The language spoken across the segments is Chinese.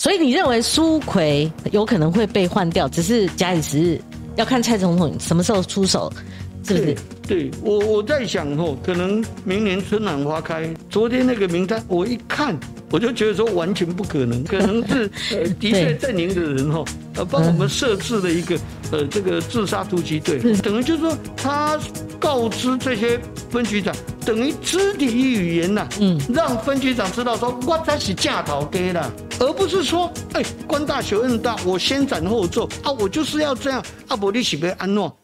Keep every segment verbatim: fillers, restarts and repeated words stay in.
所以你认为苏揆有可能会被换掉，只是假以时日，要看蔡总统什么时候出手，是不是？ 对，对我我在想吼，可能明年春暖花开。昨天那个名单我一看，我就觉得说完全不可能，可能是呃的确阵营的人吼，呃帮我们设置了一个呃这个自杀突击队，等于就是说他告知这些分局长，等于肢体语言呐、啊，嗯，让分局长知道说我才是架头家啦，而不是说哎官大学问大，我先斩后奏啊，我就是要这样啊，不你是要安怎？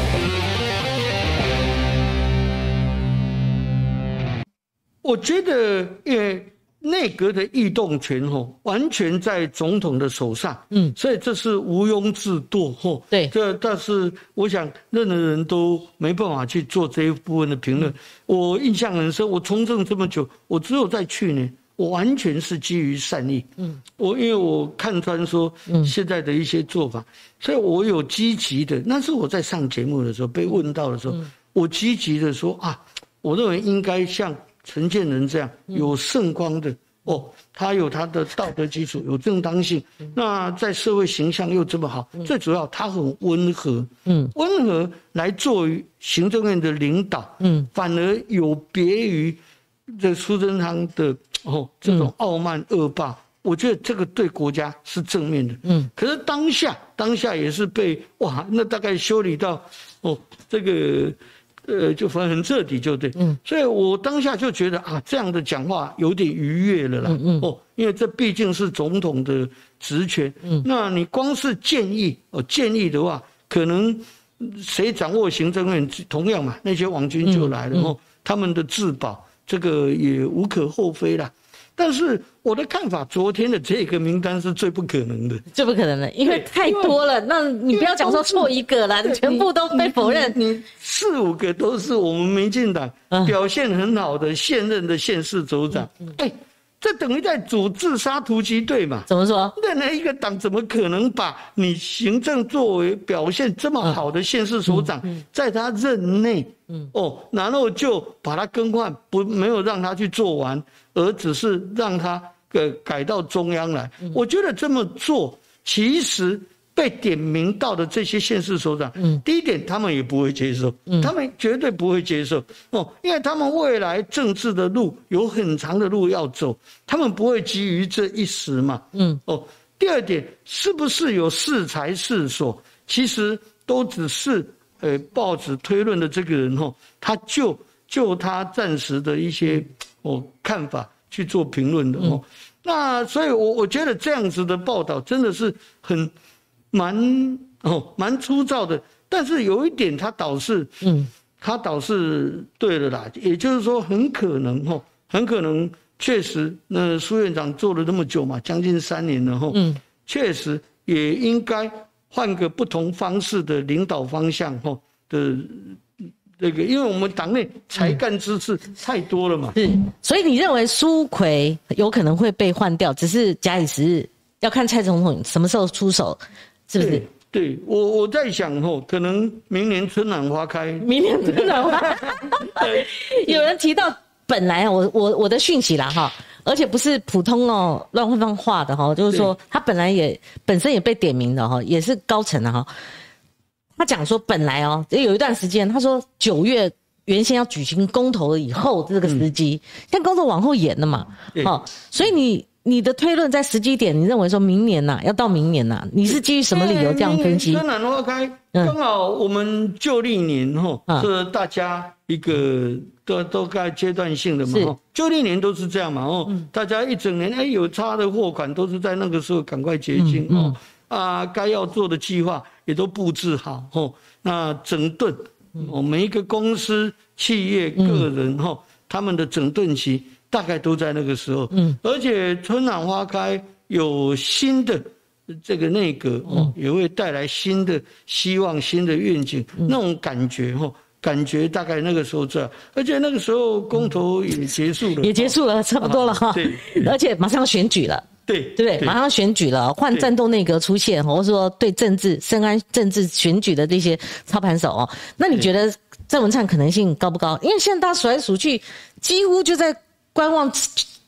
我觉得，呃，内阁的异动权吼，完全在总统的手上，嗯，所以这是毋庸置疑吼。 对， 这但是我想，任何人都没办法去做这一部分的评论。嗯、我印象很深，我从政这么久，我只有在去年，我完全是基于善意，嗯，我因为我看穿说现在的一些做法，嗯、所以我有积极的。那是我在上节目的时候被问到的时候，嗯、我积极的说啊，我认为应该像陈建仁这样有圣光的哦，他有他的道德基础，有正当性，那在社会形象又这么好，最主要他很温和，嗯，温和来作为行政院的领导，嗯，反而有别于这苏贞昌的哦这种傲慢恶霸，我觉得这个对国家是正面的，嗯，可是当下当下也是被哇，那大概修理到哦这个。呃，就反正很彻底，就对，嗯，所以我当下就觉得啊，这样的讲话有点逾越了啦，嗯嗯，哦，因为这毕竟是总统的职权，嗯，那你光是建议哦，建议的话，可能谁掌握行政院，同样嘛，那些网军就来了，嗯嗯、哦，他们的自保，这个也无可厚非啦。但是我的看法，昨天的这个名单是最不可能的， 最不可能的，因为太多了。那你不要讲说错一个啦，你全部都被否认。 你, 你四五个都是我们民进党表现很好的现任的县市首长，哎、嗯。欸这等于在组自杀突击队嘛？ 怎么说？ 任何一个党怎么可能把你行政作为表现这么好的县市首长，在他任内，嗯，哦，然后就把他更换，不没有让他去做完，而只是让他呃改到中央来。嗯、我觉得这么做其实。被点名到的这些县市首长，嗯，第一点他们也不会接受，嗯，他们绝对不会接受哦，因为他们未来政治的路有很长的路要走，他们不会急于这一时嘛，嗯，哦，第二点是不是有适才适所，其实都只是呃报纸推论的这个人哦，他就就他暂时的一些哦看法去做评论的哦，嗯、那所以我我觉得这样子的报道真的是很。蛮哦，蛮粗糙的，但是有一点，他倒是，嗯，他倒是对了啦，也就是说，很可能哦，很可能确实，那苏院长做了那么久嘛，将近三年了哈，嗯，确实也应该换个不同方式的领导方向哈的这个，因为我们党内才干之士太多了嘛， 是，所以你认为苏揆有可能会被换掉，只是假以时日，要看蔡总统什么时候出手。是不是？ 对，对我我在想吼，可能明年春暖花开。 明年春暖花开。有人提到，本来我我我的讯息啦哈，而且不是普通哦乱放话的哈，就是说他本来也本身也被点名的哈，也是高层的哈。他讲说本来哦，有一段时间他说九月原先要举行公投以后这个时机，但公投往后延了嘛，好，所以你。你的推论在时机点，你认为说明年呐、啊，要到明年呐、啊，你是基于什么理由这样分析？ 春暖花开，刚好我们旧历年哈，是大家一个都都该阶段性的嘛，旧历年都是这样嘛，哦，嗯、大家一整年哎有差的货款都是在那个时候赶快结清、嗯嗯、哦，啊，该要做的计划也都布置好哦，那整顿哦，每一个公司、企业、个人哈、嗯，他们的整顿期。大概都在那个时候，嗯，而且春暖花开，有新的这个内阁哦，嗯、也会带来新的希望、新的愿景，嗯、那种感觉哈，感觉大概那个时候在，而且那个时候公投也结束了， 也结束了，差不多了哈，对，而且马上选举了。 对对不对？马上选举了，换战斗内阁出现，或者说对政治深谙政治选举的这些操盘手哦，那你觉得郑文灿可能性高不高？因为现在大家数来数去，几乎就在。观望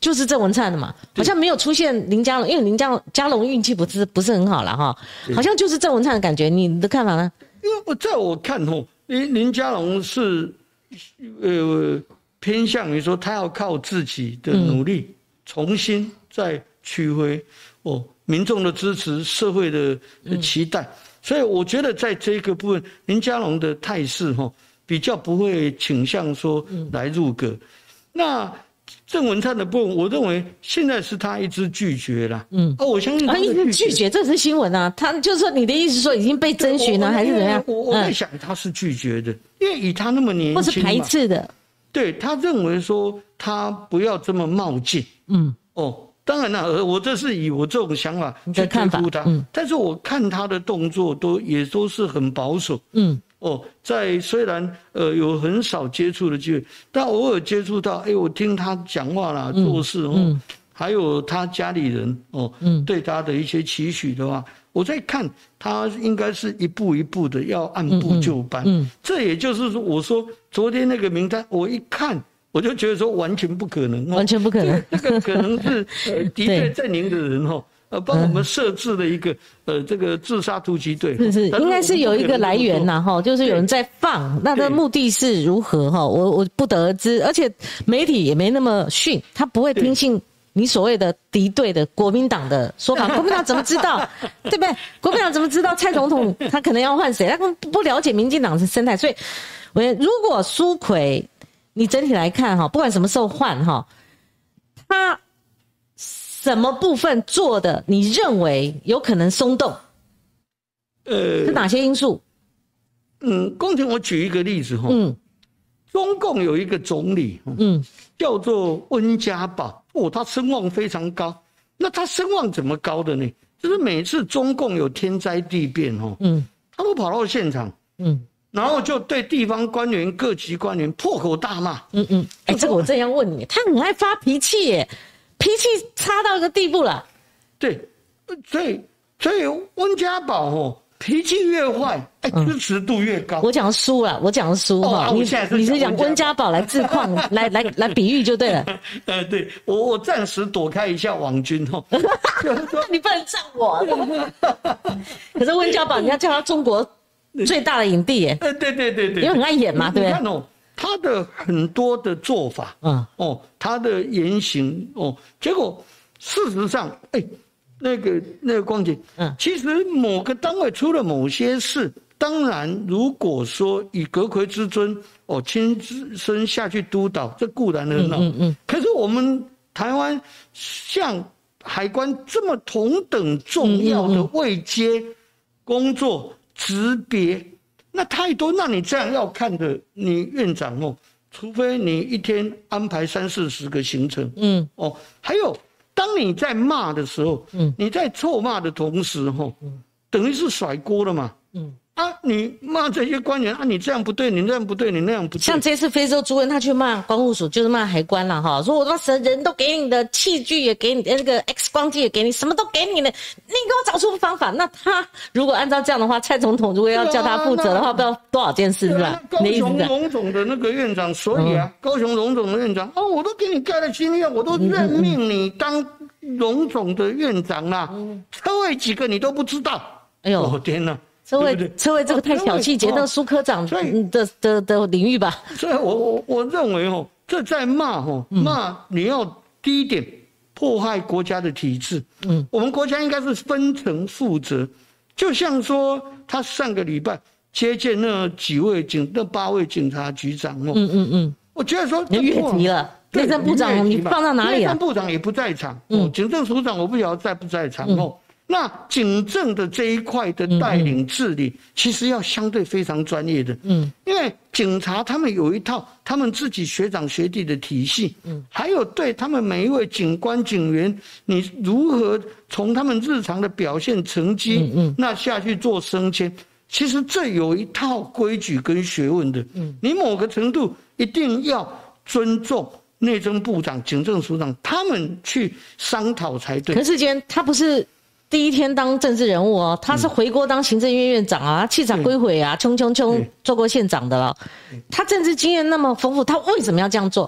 就是郑文灿的嘛，好像没有出现林佳龙，因为林佳佳龙运气不是不是很好了哈，好像就是郑文灿的感觉，你的看法呢？ 因为我在我看吼，林林佳龙是呃偏向于说他要靠自己的努力，嗯、重新再取回哦民众的支持、社会的期待，嗯、所以我觉得在这个部分，林佳龙的态势吼比较不会倾向说来入阁，嗯、那。郑文灿的部分，我认为现在是他一直拒绝了。嗯，哦，我相信他一直拒绝，这是新闻啊。他就是说，你的意思说已经被征询了，还是怎么样？ 我我在想他是拒绝的，因为以他那么年轻， 或是排斥的。 对，他认为说他不要这么冒进。嗯，哦，当然了，我这是以我这种想法去推估他。嗯，但是我看他的动作都也都是很保守。嗯。哦，在虽然呃有很少接触的机会，但偶尔接触到，哎，我听他讲话啦、嗯、做事哦，嗯、还有他家里人哦，嗯、对他的一些期许的话，我在看他应该是一步一步的要按部就班。嗯嗯、这也就是说，我说昨天那个名单，我一看我就觉得说完全不可能， 完全不可能， 这个可能是呃敌对阵营的人哦。呃，帮我们设置了一个、嗯、呃这个自杀突击队， 是是，应该是有一个来源呐，哈，就是有人在放，那的目的是如何哈？我我不得而知，而且媒体也没那么逊，他不会听信你所谓的敌对的国民党的说法，国民党怎么知道，对不对？国民党怎么知道蔡总统他可能要换谁？他根本不了解民进党的生态，所以，我如果苏揆，你整体来看哈，不管什么时候换哈，他。什么部分做的你认为有可能松动？呃，是哪些因素？ 嗯，公平，我举一个例子哈。嗯，中共有一个总理，嗯，叫做温家宝，哦，他声望非常高。那他声望怎么高的呢？就是每次中共有天灾地变哈，嗯，他都跑到现场，嗯，然后就对地方官员、各级官员破口大骂。嗯嗯， 哎、欸，这个我正要问你，他很爱发脾气耶。脾气差到一个地步了， 对，所以所以温家宝哦，脾气越坏，哎，支持度越高。 我讲输了，我讲输哈，你你是讲温家宝来自况，来来来比喻就对了。 呃，对我我暂时躲开一下网军哦， 你不能站我。可是温家宝，你要叫他中国最大的影帝耶。 呃，对对对对， 因为很爱演嘛，对不对？ 你看哦。他的很多的做法，嗯，哦，他的言行，哦，结果事实上，哎，那个那个光姐，嗯，其实某个单位出了某些事，当然，如果说以阁揆之尊，哦，亲身下去督导，这固然很好，嗯 嗯, 嗯。可是我们台湾像海关这么同等重要的位阶工作职别。那太多，那你这样要看的，你院长哦，除非你一天安排三四十个行程，嗯，哦，还有，当你在骂的时候，嗯，你在臭骂的同时，哈，嗯，等于是甩锅了嘛，嗯。啊，你骂这些官员啊，你这样不对，你那样不对，你那样不对。 像这次非洲猪瘟，他去骂关务署，就是骂海关了哈，说我把人都给你的，器具也给你，那个 X 光机也给你，什么都给你了，你给我找出方法。那他如果按照这样的话，蔡总统如果要叫他负责的话，不知道多少件事是吧？ 高雄荣总的那个院长，所以啊，嗯、高雄荣总的院长，哦，我都给你盖了新院，我都任命你当荣总的院长啦，嗯、车位几个你都不知道。哎呦，哦天哪！ 车位，车位这个太小气节，那苏科长的的的领域吧。 所以我我我认为哦，这在骂哦，骂你要第一点破坏国家的体制。嗯，我们国家应该是分层负责，就像说他上个礼拜接见那几位警那八位警察局长哦。嗯嗯嗯，我觉得说你越级了，内政部长你放到哪里啊？ 内政部长也不在场，嗯，警政署长我不晓得在不在场哦。那警政的这一块的带领治理，其实要相对非常专业的，嗯，因为警察他们有一套他们自己学长学弟的体系，嗯，还有对他们每一位警官警员，你如何从他们日常的表现成绩，嗯嗯，那下去做升迁，其实这有一套规矩跟学问的，嗯，你某个程度一定要尊重内政部长、警政署长他们去商讨才对。 可是今天他不是第一天当政治人物哦，他是回国当行政院院长啊，气场归回啊，冲冲冲做过县长的了。他政治经验那么丰富，他为什么要这样做？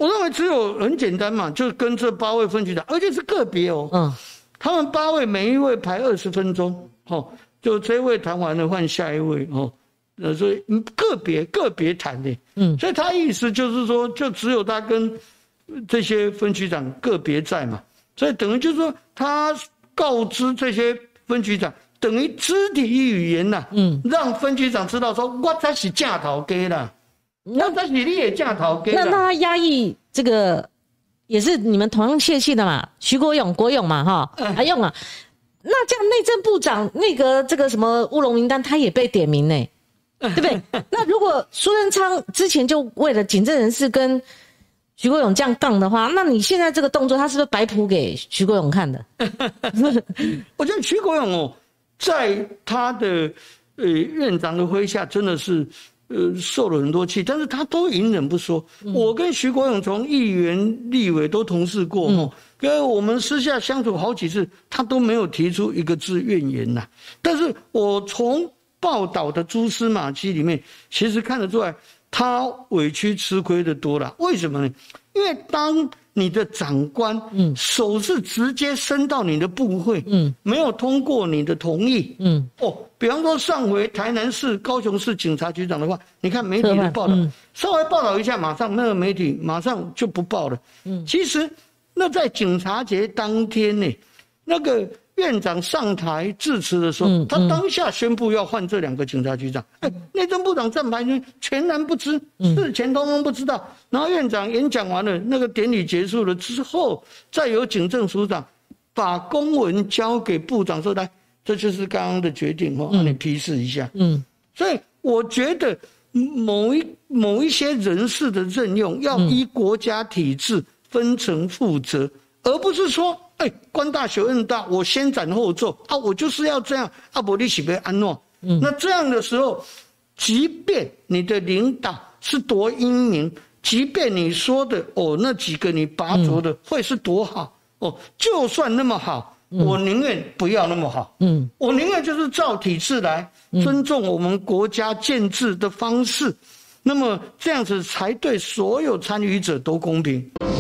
我认为只有很简单嘛，就跟这八位分局长，而且是个别哦。嗯，他们八位每一位排二十分钟，哦，就这一位谈完了换下一位哦。呃，所以个别个别谈的，嗯，所以他意思就是说，就只有他跟这些分局长个别在嘛，所以等于就是说，他告知这些分局长，等于肢体语言呐、啊，嗯，让分局长知道说，我才是正头家啦。那但是你也架头给那那他压抑这个也是你们同样泄气的嘛？徐国勇、国勇嘛，哈，还用啊？那这样内政部长那个这个什么乌龙名单，他也被点名呢，对不对？那如果苏贞昌之前就为了警政人士跟徐国勇这样杠的话，那你现在这个动作，他是不是白谱给徐国勇看的？ 我觉得徐国勇哦，在他的呃院长的麾下，真的是。呃，受了很多气，但是他都隐忍不说。嗯、我跟徐国勇从议员、立委都同事过，嗯，跟我们私下相处好几次，他都没有提出一个字怨言呐。但是我从报道的蛛丝马迹里面，其实看得出来，他委屈吃亏的多了。为什么呢？因为当你的长官，嗯，手是直接伸到你的部会，嗯，没有通过你的同意，嗯，哦，比方说上回台南市、高雄市警察局长的话，你看媒体的报道，嗯、稍微报道一下，马上那个媒体马上就不报了，嗯，其实那在警察节当天呢，那个院长上台致辞的时候，嗯嗯、他当下宣布要换这两个警察局长，哎，内政部长站牌呢全然不知，事前通通不知道。然后院长演讲完了，那个典礼结束了之后，再由警政署长把公文交给部长说：“来，这就是刚刚的决定哦，让你批示一下。”嗯，所以我觉得某一某一些人事的任用要依国家体制分层负责，而不是说。哎，官大学问大，我先斩后奏啊！我就是要这样啊！不，你是被安诺。嗯，那这样的时候，即便你的领导是多英明，即便你说的哦那几个你拔擢的会是多好哦，就算那么好，我宁愿不要那么好。嗯，我宁愿就是照体制来，尊重我们国家建制的方式，那么这样子才对所有参与者都公平。